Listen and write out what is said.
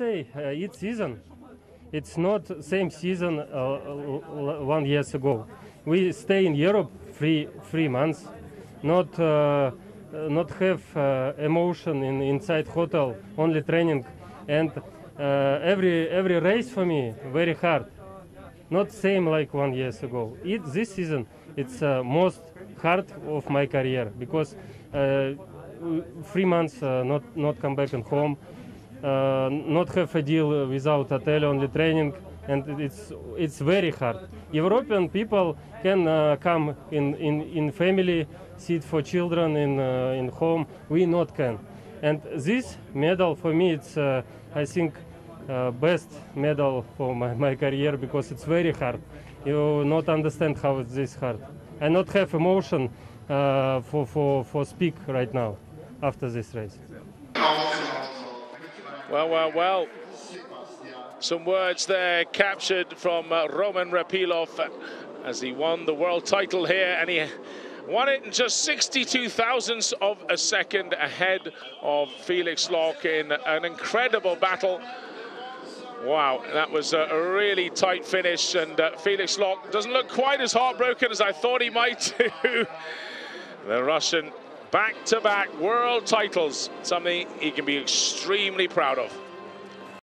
say each season, it's not same season 1 year ago. We stay in Europe 3 months, not have emotion inside hotel, only training, and every race for me very hard. Not same like 1 year ago. This season it's most hard of my career because 3 months not come back and home, not have a deal without hotel, only training, and it's very hard. European people can come in family, sit for children in home. We not can, and this medal for me it's I think best medal for my career because it's very hard. You not understand how it's this hard. I not have emotion for speak right now after this race. Well. Some words there captured from Roman Repilov as he won the world title here, and he won it in just 62 thousandths of a second ahead of Felix Lok in an incredible battle. Wow, that was a really tight finish, and Felix Lok doesn't look quite as heartbroken as I thought he might do. The Russian back-to-back world titles, something he can be extremely proud of.